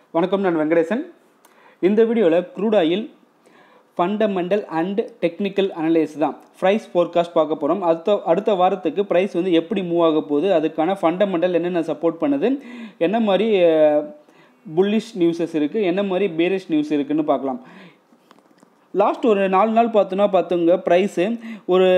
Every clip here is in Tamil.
வணக்கம், நான் வெங்கடேசன். இந்த வீடியோவில் crude oil fundamental and technical analyse தான் ப்ரைஸ் ஃபோர்காஸ்ட் பார்க்க போகிறோம். அடுத்த வாரத்துக்கு ப்ரைஸ் வந்து எப்படி மூவ் ஆக போகுது, அதுக்கான ஃபண்டமெண்டல் என்னென்ன சப்போர்ட் பண்ணுது, என்ன மாதிரி புல்லிஷ் நியூஸஸ் இருக்குது, என்ன மாதிரி பேரிஷ் நியூஸ் இருக்குதுன்னு பார்க்கலாம். லாஸ்ட் ஒரு 4 நாள் பார்த்துங்க ப்ரைஸு ஒரு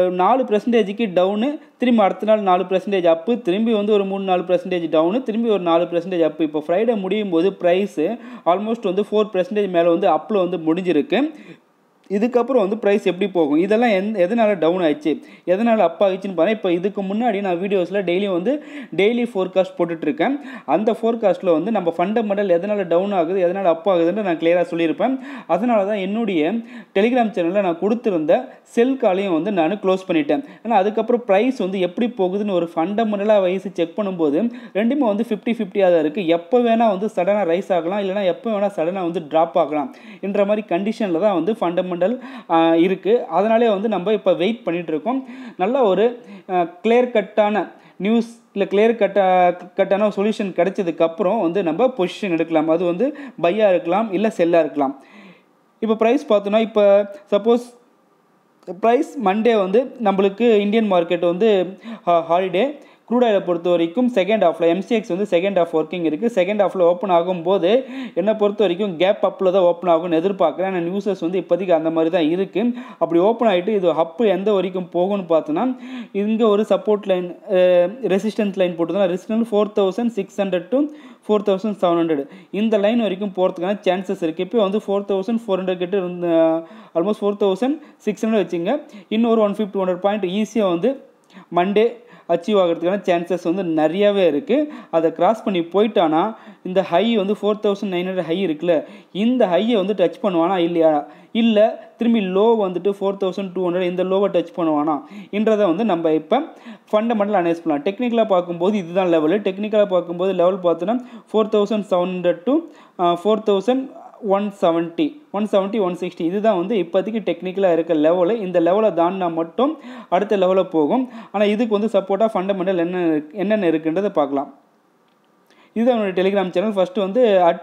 4% டவுனு, திரும்பி அடுத்த நாள் 4% அப்பு, திரும்பி வந்து ஒரு 3-4% டவுனு, திரும்பி ஒரு 4% அப்பு. இப்போ ஃப்ரைடே முடியும் போது ப்ரைஸு ஆல்மோஸ்ட் வந்து 4% மேலே வந்து அப்பில் வந்து முடிஞ்சிருக்கு. இதுக்கப்புறம் வந்து ப்ரைஸ் எப்படி போகும், இதெல்லாம் எதனால் டவுன் ஆயிடுச்சு, எதனால் அப் ஆகிடுச்சின்னு பாருங்கள். இப்போ இதுக்கு முன்னாடி நான் வீடியோஸில் டெய்லி ஃபோர்காஸ்ட் போட்டுட்ருக்கேன். அந்த ஃபோர்காஸ்ட்டில் வந்து நம்ம ஃபண்டமெண்டல் எதனால் டவுன் ஆகுது, எதனால் அப் ஆகுதுன்னு நான் கிளியராக சொல்லியிருப்பேன். அதனால தான் என்னுடைய டெலிகிராம் சேனலில் நான் கொடுத்துருந்த செல் காலையும் வந்து நான் க்ளோஸ் பண்ணிட்டேன். ஏன்னா அதுக்கப்புறம் ப்ரைஸ் வந்து எப்படி போகுதுன்னு ஒரு ஃபண்டமெண்டலாக வைஸ் செக் பண்ணும்போது ரெண்டுமே வந்து 50-50 தான் இருக்குது. எப்போ வேணால் வந்து சடனாக ரைஸ் ஆகலாம், இல்லைனா எப்போ வேணால் சடனாக வந்து ட்ராப் ஆகலாம் என்ற மாதிரி கண்டிஷனில் தான் வந்து ஃபண்டமெண்டல் இருக்குது. அதனாலே வந்து நம்ம இப்போ வெயிட் பண்ணிகிட்டு இருக்கோம். நல்ல ஒரு கிளியர் கட்டான நியூஸ் இல்லை கிளியர் கட்டான சொல்யூஷன் கிடைச்சதுக்கப்புறம் வந்து நம்ம பொசிஷன் எடுக்கலாம். அது வந்து பையாக இருக்கலாம், இல்லை செல்லாக இருக்கலாம். இப்போ ப்ரைஸ் பார்த்தோன்னா, இப்போ சப்போஸ் ப்ரைஸ் மண்டே வந்து நம்மளுக்கு இந்தியன் மார்க்கெட் வந்து ஹாலிடே. க்ரூட் ஆயிலை பொறுத்த வரைக்கும் செகண்ட் ஹாஃபில் எம்சிஎக்ஸ் வந்து செகண்ட் ஹாஃப் ஒர்க்கிங் இருக்குது. செகண்ட் ஹாஃபில் ஓப்பன் ஆகும்போது என்னை பொறுத்த வரைக்கும் கேப் அப்பில் தான் ஓப்பன் ஆகும்னு எதிர்பார்க்குறேன். ஆனால் நியூஸஸ் வந்து இப்போதைக்கு அந்த மாதிரி தான் இருக்குது. அப்படி ஓப்பன் ஆகிட்டு இது அப்பு எந்த வரைக்கும் போகும்னு பார்த்தோன்னா, இங்கே ஒரு சப்போர்ட் லைன், ரெசிஸ்டன்ஸ் லைன் போட்டுதான். ரெசிஸ்டன்ஸ் 4600 to 4700 இந்த லைன் வரைக்கும் போகிறதுக்கான சான்சஸ் இருக்குது. இப்போ வந்து 4400 கிட்ட இருந்து ஆல்மோஸ்ட் 4600 வச்சுங்க. இன்னொரு 150-200 பாயிண்ட் ஈஸியாக வந்து மண்டே அச்சீவ் ஆகிறதுக்கான சான்சஸ் வந்து நிறையாவே இருக்குது. அதை கிராஸ் பண்ணி போயிட்டானா இந்த ஹை வந்து 4900 ஹை இருக்குல்ல, இந்த ஹையை வந்து டச் பண்ணுவானா இல்லையா, இல்லை திரும்பி லோ வந்துட்டு 4200 இந்த லோவை டச் பண்ணுவானா என்றதை வந்து நம்ம இப்போ ஃபண்டமெண்டல் அனலைஸ் பண்ணலாம். டெக்னிக்கலாக பார்க்கும்போது இதுதான் லெவலு. டெக்னிக்கலாக பார்க்கும்போது லெவல் பார்த்தோன்னா 4700 to 4170 160 இதுதான் வந்து இப்போதைக்கு டெக்னிக்கலாக இருக்க லெவலு. இந்த லெவலை தாண்டினா மட்டும் அடுத்த லெவலில் போகும். ஆனால் இதுக்கு வந்து சப்போர்ட்டாக ஃபண்டமெண்டல் என்னென்ன இருக்குன்றதை பார்க்கலாம். இதுதான் என்னுடைய டெலிகிராம் சேனல். ஃபஸ்ட்டு வந்து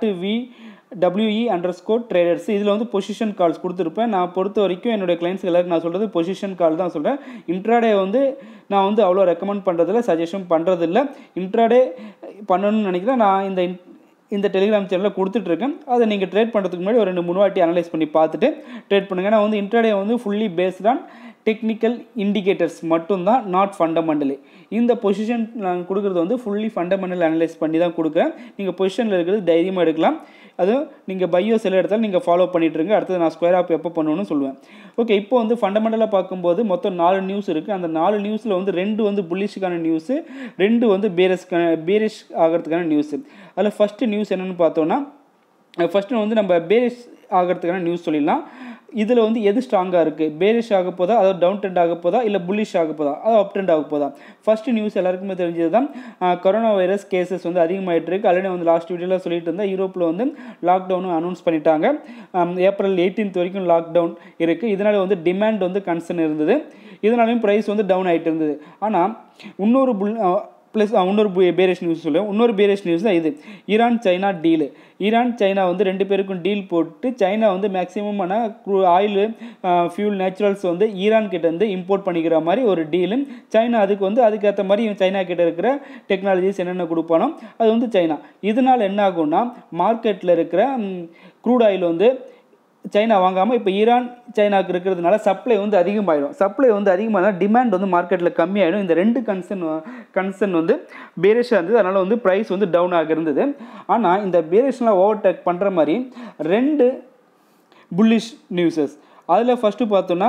@VWE_traders இதில் வந்து பொசிஷன் கால்ஸ் கொடுத்துருப்பேன். நான் பொறுத்த வரைக்கும் என்னுடைய கிளைண்ட்ஸ் எல்லாருக்கும் நான் சொல்கிறது பொசிஷன் கால் தான் சொல்கிறேன். இன்ட்ராடே வந்து நான் வந்து அவ்வளோ ரெக்கமெண்ட் பண்ணுறதில்ல, சஜஷன் பண்ணுறதில்ல. இன்ட்ராடே பண்ணணும்னு நினைக்கிறேன். நான் இந்த டெலிகிராம் சேனலில் கொடுத்துட்ருக்கேன். அதை நீங்கள் ட்ரேட் பண்ணுறதுக்கு முன்னாடி ஒரு 2-3 வாட்டி அனலைஸ் பண்ணி பார்த்துட்டு ட்ரேட் பண்ணுங்கள். நான் வந்து இன்ட்ராடே வந்து fully based on technical indicators மட்டும்தான், நாட் ஃபண்டமெண்டலி. இந்த பொசிஷன் நான் கொடுக்குறது வந்து ஃபுல்லி ஃபண்டமெண்டல் அனலைஸ் பண்ணி தான் கொடுக்குறேன். நீங்கள் பொசிஷனில் இருக்கிறது தைரியமாக எடுக்கலாம். அதுவும் நீங்கள் பையோ செல் எடுத்தாலும் நீங்கள் ஃபாலோ பண்ணிட்டுருங்க. அடுத்தது நான் ஸ்கொயர் ஆப் எப்போ பண்ணணும்னு சொல்லுவேன். ஓகே, இப்போ வந்து ஃபண்டமெண்டலாக பார்க்கும்போது மொத்தம் 4 நியூஸ் இருக்குது. அந்த 4 நியூஸில் வந்து 2 வந்து புல்லிஷுக்கான நியூஸு, 2 வந்து பேரிஷ் ஆகிறதுக்கான நியூஸு. அதில் ஃபஸ்ட்டு நியூஸ் என்னென்னு பார்த்தோன்னா, ஃபஸ்ட்டு வந்து நம்ம பேரிஷ் ஆகிறதுக்கான நியூஸ் சொல்லிடலாம். இதில் வந்து எது ஸ்ட்ராங்காக இருக்குது, பேரிஷ் ஆக போதா, அதாவது டவுன் ட்ரெண்ட் ஆக போதா, இல்லை புல்லிஷ் ஆக போதா, அதாவது அப் ட்ரெண்ட் ஆக போதா. ஃபஸ்ட்டு நியூஸ் எல்லாருக்குமே தெரிஞ்சது தான், கொரோனா வைரஸ் கேசஸ் வந்து அதிகமாகிட்டு இருக்குது. ஆல்ரெடி வந்து லாஸ்ட் வீடியோவில் சொல்லிட்டு இருந்தால் யூரோப்பில் வந்து லாக்டவுனும் அனௌன்ஸ் பண்ணிட்டாங்க. ஏப்ரல் 18 வரைக்கும் லாக்டவுன் இருக்குது. இதனால் வந்து டிமாண்ட் வந்து கன்சர்ன் இருந்தது. இதனாலையும் ப்ரைஸ் வந்து டவுன் ஆகிட்டு இருந்தது. ஆனால் இன்னொரு பேரிஷ் நியூஸ் சொல்லுவேன். இன்னொரு பேரிஷ் நியூஸ் தான் இது. Iran China deal. Iran China வந்து 2 பேருக்கும் டீல் போட்டு சைனா வந்து மேக்ஸிமமான ஆயிலு, ஃபியூல், நேச்சுரல்ஸ் வந்து ஈரான் கிட்டேருந்து இம்போர்ட் பண்ணிக்கிற மாதிரி ஒரு டீலு. சைனா அதுக்கேற்ற மாதிரி சைனா கிட்ட இருக்கிற டெக்னாலஜிஸ் என்னென்ன கொடுப்பானோ அது வந்து சைனா. இதனால் என்ன ஆகும்னா, மார்க்கெட்டில் இருக்கிற க்ரூட் ஆயில் வந்து சைனா வாங்காமல் இப்போ ஈரான் சைனாவுக்கு இருக்கிறதுனால சப்ளை வந்து அதிகமாகிடும். சப்ளை வந்து அதிகமானால் டிமாண்ட் வந்து மார்க்கெட்டில் கம்மியாகிடும். இந்த 2 கன்சர்ன் வந்து பேரிஷாக இருந்தது. அதனால் வந்து ப்ரைஸ் வந்து டவுன் ஆக இருந்தது. ஆனால் இந்த பேரிஷ்லாம் ஓவர்டேக் பண்ணுற மாதிரி 2 புல்லிஷ் நியூஸஸ். அதில் ஃபஸ்ட்டு பார்த்தோன்னா,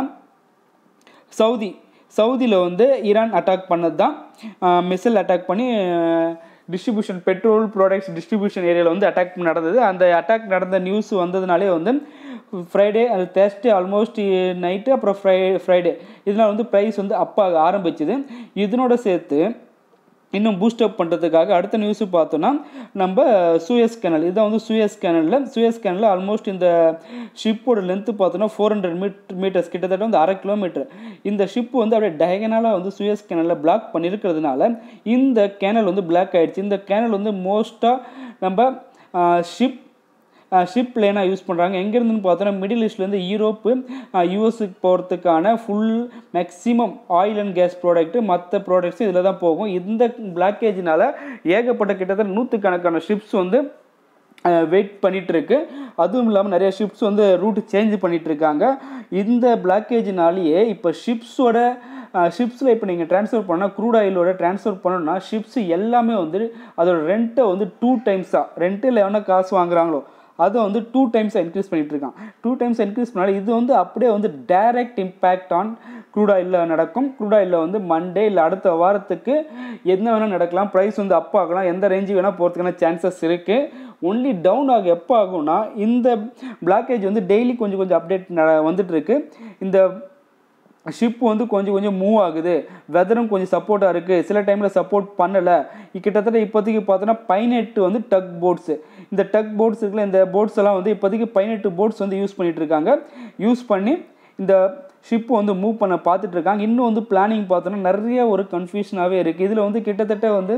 சவுதியில் வந்து ஈரான் அட்டாக் பண்ணது தான். மிசைல் அட்டாக் பண்ணி டிஸ்ட்ரிபியூஷன், பெட்ரோல் ப்ராடக்ட்ஸ் டிஸ்ட்ரிபியூஷன் ஏரியாவில் வந்து அட்டாக் நடந்தது. அந்த அட்டாக் நடந்த நியூஸ் வந்ததுனாலே வந்து ஃப்ரைடே, அது தேர்ஸ்டே ஆல்மோஸ்ட் நைட்டு, அப்புறம் ஃப்ரைடே இதனால் வந்து ப்ரைஸ் வந்து அப்பாக ஆரம்பிச்சுது. இதனோட சேர்த்து இன்னும் பூஸ்டப் பண்ணுறதுக்காக அடுத்த நியூஸு பார்த்தோன்னா, நம்ம சூயஸ் கேனல். இதுதான் வந்து சூயஸ் கேனலில் ஆல்மோஸ்ட் இந்த ஷிப்போட லென்த்து பார்த்தோன்னா 400 மீட்டர்ஸ், கிட்டத்தட்ட வந்து 1/2 கிலோமீட்டர். இந்த ஷிப்பு வந்து அப்படியே டயகனலாக வந்து சூயஸ் கேனலில் பிளாக் பண்ணியிருக்கிறதுனால இந்த கேனல் வந்து பிளாக் ஆகிடுச்சு. இந்த கேனல் வந்து மோஸ்ட்டாக நம்ம ஷிப் லேனாக யூஸ் பண்ணுறாங்க. எங்கேருந்துன்னு பார்த்தோன்னா மிடில் ஈஸ்ட்லேருந்து யூரோப்பு யூஎஸ்க்கு போகிறதுக்கான full maximum oil and gas product மற்ற ப்ராடக்ட்ஸ் இதில் தான் போகும். இந்த பிளாக்கேஜினால் ஏகப்பட்ட கிட்டத்தட்ட 100கணக்கான ஷிப்ஸ் வந்து வெயிட் பண்ணிகிட்ருக்கு. அதுவும் இல்லாமல் நிறைய ஷிப்ஸ் வந்து ரூட் சேஞ்ச் பண்ணிகிட்ருக்காங்க. இந்த பிளாக்கேஜினாலேயே இப்போ ஷிப்ஸில் இப்போ நீங்கள் ட்ரான்ஸ்ஃபர் பண்ணால் க்ரூட் ஆயிலோட ட்ரான்ஸ்ஃபர் பண்ணணும்னா ஷிப்ஸ் எல்லாமே வந்து அதோட ரெண்ட்டை வந்து 2 டைம்ஸாக ரெண்ட்டில் எவ்வளோ காசு வாங்குறாங்களோ அதை வந்து 2 டைம்ஸாக இன்க்ரீஸ் பண்ணிகிட்டு இருக்கான். 2 டைம்ஸ் இன்க்ரீஸ் பண்ணாலும் இது வந்து அப்படியே வந்து டைரக்ட் இம்பேக்ட் ஆன் க்ரூட் ஆயிலில் நடக்கும். க்ரூட் ஆயிலில் வந்து மண்டே இல்லை அடுத்த வாரத்துக்கு என்ன வேணால் நடக்கலாம். ப்ரைஸ் வந்து அப் ஆகலாம், எந்த ரேஞ்சு வேணால் போகிறதுக்கான சான்சஸ் இருக்குது. ஒன்லி டவுன் ஆக எப்போ ஆகும்னா இந்த பிளாக்கேஜ் வந்து டெய்லி கொஞ்சம் அப்டேட் வந்துட்டுருக்கு. இந்த ஷிப் வந்து கொஞ்சம் மூவ் ஆகுது, வெதரும் கொஞ்சம் சப்போர்ட்டாக இருக்குது, சில டைமில் சப்போர்ட் பண்ணலை. கிட்டத்தட்ட இப்போதைக்கு பார்த்தோன்னா 18 வந்து டக் போட்ஸு, இந்த டக் போட்ஸ் இருக்குல்ல, இந்த போட்ஸ் எல்லாம் வந்து இப்போதைக்கு 18 போட்ஸ் வந்து யூஸ் பண்ணிகிட்ருக்காங்க. யூஸ் பண்ணி இந்த ஷிப் வந்து மூவ் பண்ண பார்த்துட்ருக்காங்க. இன்னும் வந்து பிளானிங் பார்த்தோன்னா நிறைய ஒரு கன்ஃபியூஷனாகவே இருக்குது. இதில் வந்து கிட்டத்தட்ட வந்து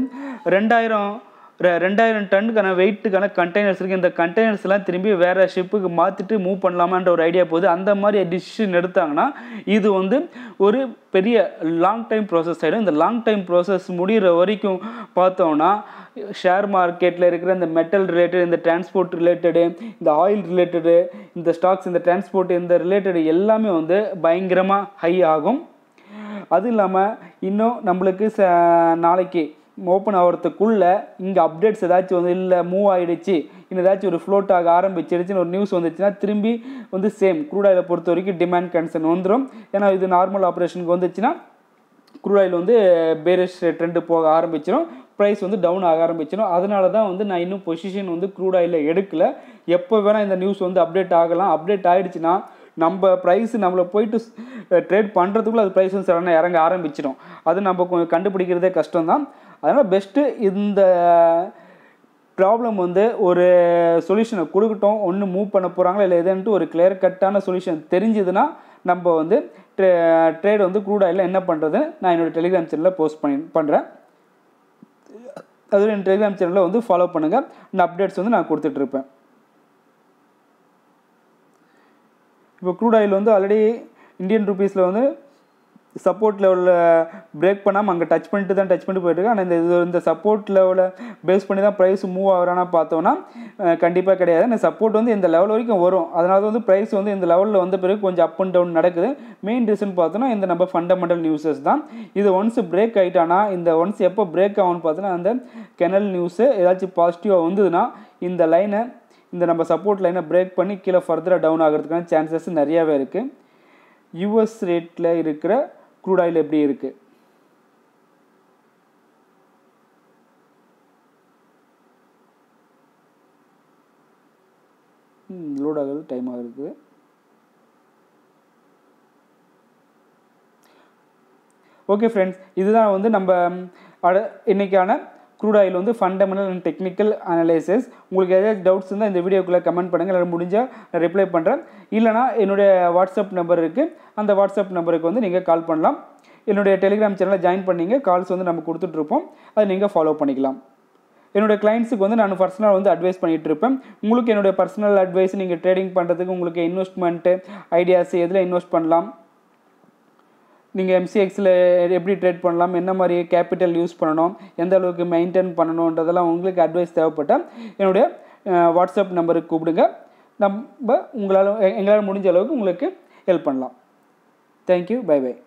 2000 டன்னுக்கான வெயிட்டுக்கான கண்டெய்னர்ஸ் இருக்குது. இந்த கண்டெய்னர்ஸ்லாம் திரும்பி வேறு ஷிப்புக்கு மாற்றிட்டு மூவ் பண்ணலாமான்ற ஒரு ஐடியா போகுது. அந்த மாதிரி டிசிஷன் எடுத்தாங்கன்னா இது வந்து ஒரு பெரிய லாங் டைம் ப்ராசஸ் ஆகிடும். இந்த லாங் டைம் ப்ராசஸ் முடிகிற வரைக்கும் பார்த்தோன்னா ஷேர் மார்க்கெட்டில் இருக்கிற இந்த மெட்டல் ரிலேட்டட், இந்த டிரான்ஸ்போர்ட் ரிலேட்டடு, இந்த ஆயில் ரிலேட்டடு, இந்த ஸ்டாக்ஸ், இந்த டிரான்ஸ்போர்ட், இந்த ரிலேட்டடு எல்லாமே வந்து பயங்கரமாக ஹை ஆகும். அது இல்லாமல் இன்னும் நம்மளுக்கு நாளைக்கு ஓப்பன் ஆகிறதுக்குள்ளே இங்கே அப்டேட்ஸ் ஏதாச்சும் வந்து இல்லை மூவ் ஆகிடுச்சு, இன்னும் ஏதாச்சும் ஒரு ஃப்ளோட் ஆக ஆரம்பிச்சிடுச்சுன்னு ஒரு நியூஸ் வந்துச்சுன்னா திரும்பி வந்து சேம் க்ரூட் ஆயிலை பொறுத்த வரைக்கும் டிமாண்ட் கன்சர்ன் வந்துடும். ஏன்னா இது நார்மல் ஆப்ரேஷனுக்கு வந்துச்சுன்னா க்ரூட் ஆயில் வந்து பேரிஷ் ட்ரெண்டு போக ஆரம்பிச்சிடும், ப்ரைஸ் வந்து டவுன் ஆக ஆரம்பிச்சிடும். அதனால தான் வந்து நான் இன்னும் பொசிஷன் வந்து க்ரூட் ஆயிலில் எடுக்கலை. எப்போ வேணால் இந்த நியூஸ் வந்து அப்டேட் ஆகலாம். அப்டேட் ஆகிடுச்சுன்னா நம்ம ப்ரைஸ் நம்மளை போயிட்டு ட்ரேட் பண்ணுறதுக்குள்ளே அது ப்ரைஸ் வந்து சடனாக இறங்க ஆரம்பிச்சிடும். அது நம்ம கொஞ்சம் கண்டுபிடிக்கிறதே கஷ்டம்தான். அதனால் பெஸ்ட்டு இந்த ப்ராப்ளம் வந்து ஒரு சொல்யூஷனை கொடுக்கட்டும். ஒன்று மூவ் பண்ண போகிறாங்களா இல்லை எதுன்ட்டு ஒரு கிளியர் கட்டான சொல்யூஷன் தெரிஞ்சதுன்னா நம்ம வந்து ட்ரேட் வந்து க்ரூட் ஆயிலில் என்ன பண்ணுறதுன்னு நான் என்னோடய டெலிகிராம் சேனலில் போஸ்ட் பண்ணுறேன். அதுவும் என் டெலிகிராம் சேனலில் வந்து ஃபாலோ பண்ணுங்கள். இந்த அப்டேட்ஸ் வந்து நான் கொடுத்துட்ருப்பேன். இப்போ க்ரூட் ஆயில் வந்து ஆல்ரெடி இந்தியன் ருபீஸில் வந்து சப்போர்ட் லெவலில் பிரேக் பண்ணாமல் அங்கே டச் பண்ணிட்டு போயிட்டுருக்கு. ஆனால் இந்த சப்போர்ட் லெவலில் பேஸ் பண்ணி தான் ப்ரைஸ் மூவ் ஆகிறானா பார்த்தோன்னா கண்டிப்பாக கிடையாது. இந்த சப்போர்ட் வந்து இந்த லெவல் வரைக்கும் வரும். அதனால வந்து ப்ரைஸ் வந்து இந்த லெவலில் வந்த பிறகு கொஞ்சம் அப் அண்ட் டவுன் நடக்குது. மெயின் ரீசன் பார்த்தோன்னா இந்த நம்ம ஃபண்டமெண்டல் நியூஸஸ் தான். இது ஒன்ஸ் பிரேக் ஆகிட்டானா, இந்த ஒன்ஸ் எப்போ பிரேக் ஆகும்னு பார்த்தோன்னா அந்த கெனல் நியூஸு ஏதாச்சும் பாசிட்டிவாக வந்ததுன்னா இந்த நம்ம சப்போர்ட் லைனை பிரேக் பண்ணி கீழே ஃபர்தராக டவுன் ஆகிறதுக்கான சான்சஸ் நிறையாவே இருக்குது. யூஎஸ் ரேட்டில் இருக்கிற க்ரூட் ஆயில் எப்படி இருக்குது? லோட் ஆகுது, டைம் ஆகுது. ஓகே ஃப்ரெண்ட்ஸ், இதுதான் வந்து நம்ம இன்னைக்கான க்ரூட் ஆயில் வந்து ஃபண்டமெண்டல் அண்ட் டெக்னிக்கல் அனலைசிஸ். உங்களுக்கு ஏதாவது டவுட்ஸ் இருந்தால் இந்த வீடியோக்குள்ளே கமெண்ட் பண்ணுங்கள். எல்லாம் முடிஞ்சால் நான் ரிப்ளை பண்ணுறேன். இல்லைனா என்னுடைய வாட்ஸ்அப் நம்பர் இருக்குது, அந்த வாட்ஸ்அப் நம்பருக்கு வந்து நீங்கள் கால் பண்ணலாம். என்னுடைய டெலிகிராம் சேனலில் ஜாயின் பண்ணிங்க, கால்ஸ் வந்து நம்ம கொடுத்துட்ருப்போம், அதை நீங்கள் ஃபாலோ பண்ணிக்கலாம். என்னுடைய கிளைண்ட்ஸுக்கு வந்து நான் பர்சனலாக வந்து அட்வைஸ் பண்ணிகிட்டு இருப்பேன். உங்களுக்கு என்னுடைய பர்சனல் அட்வைஸ், நீங்கள் ட்ரேடிங் பண்ணுறதுக்கு உங்களுக்கு இன்வெஸ்ட்மெண்ட்டு ஐடியாஸ் எதில் இன்வெஸ்ட் பண்ணலாம், நீங்கள் எம்சிஎக்ஸில் எப்படி ட்ரேட் பண்ணலாம், என்ன மாதிரி கேபிட்டல் யூஸ் பண்ணணும், எந்த அளவுக்கு மெயின்டைன் பண்ணணுன்றதெல்லாம் உங்களுக்கு அட்வைஸ் தேவைப்பட்டால் என்னுடைய வாட்ஸ்அப் நம்பருக்கு கூப்பிடுங்க. எங்களால் முடிஞ்ச அளவுக்கு உங்களுக்கு ஹெல்ப் பண்ணலாம். Thank you, bye by.